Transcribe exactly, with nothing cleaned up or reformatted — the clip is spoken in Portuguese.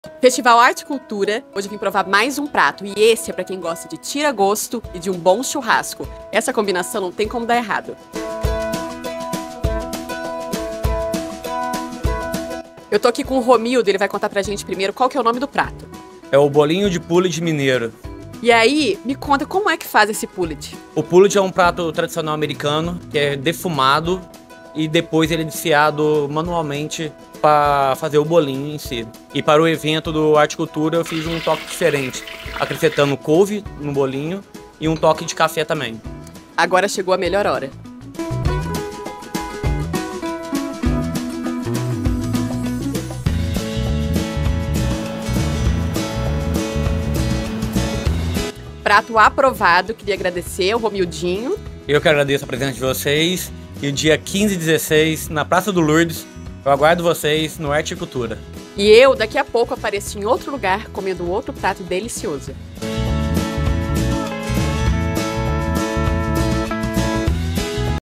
Festival Arte e Cultura, hoje eu vim provar mais um prato, e esse é pra quem gosta de tira-gosto e de um bom churrasco. Essa combinação não tem como dar errado. Eu tô aqui com o Romildo, ele vai contar pra gente primeiro qual que é o nome do prato. É o bolinho de pulled mineiro. E aí, me conta como é que faz esse pulled. O pulled é um prato tradicional americano, que é defumado e depois ele é desfiado manualmente para fazer o bolinho em si. E para o evento do Arte e Cultura eu fiz um toque diferente, acrescentando couve no bolinho e um toque de café também. Agora chegou a melhor hora. Prato aprovado, queria agradecer ao Romildinho. Eu que agradeço a presença de vocês e o dia quinze e dezesseis, na Praça do Lourdes, eu aguardo vocês no Arte e Cultura. E eu, daqui a pouco, apareço em outro lugar comendo outro prato delicioso.